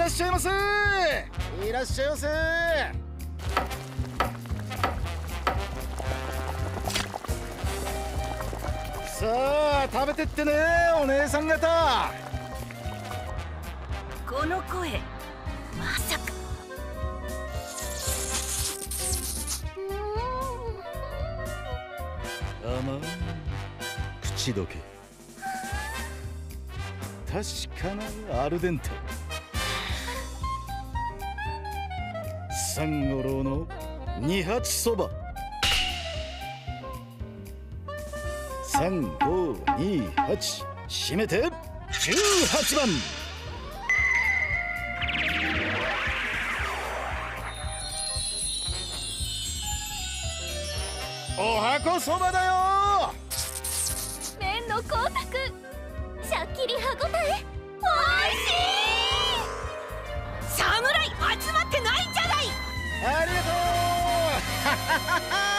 っしゃいませ。いらっしゃいませ。さあ食べてってね、お姉さん方。 この声、まさか。 甘い口どけ、確かなアルデンテ。三五郎の二八そば。3528、締めて18番。おはこそばだよ。 麺の光沢、シャッキリ歯ごたえ、おいしい。 侍集まってないんじゃない。 ありがとう。